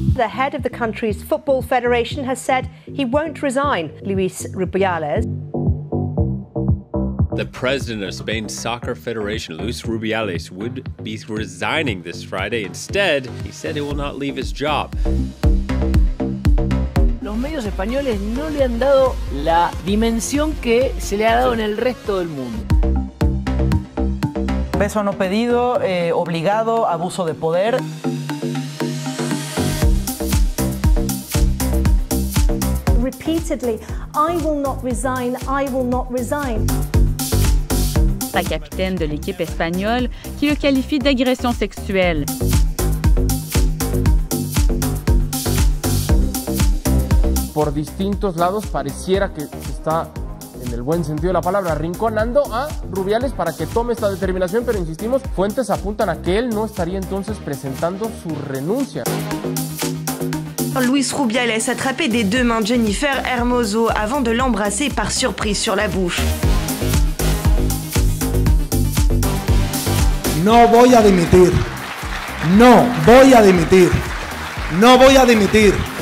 The head of the country's football federation has said he won't resign. Luis Rubiales. The president of Spain's soccer federation, Luis Rubiales, would be resigning this Friday. Instead, he said he will not leave his job. Los medios españoles no le han dado la dimensión que se le ha dado en el resto del mundo. Beso no pedido, obligado, abuso de poder. Repeatedly, I will not resign, I will not resign. La capitaine de l'équipe espagnole qui le qualifie d'agression sexuelle. Por distintos lados pareciera que se está, en el buen sentido de la palabra, arrinconando a Rubiales para que tome esta determinación, pero insistimos, fuentes apuntan a que él no estaría entonces presentando su renuncia. Luis Rubiales attrapait des deux mains Jennifer Hermoso avant de l'embrasser par surprise sur la bouche. No voy a dimitir. No voy a dimitir. No voy a dimitir.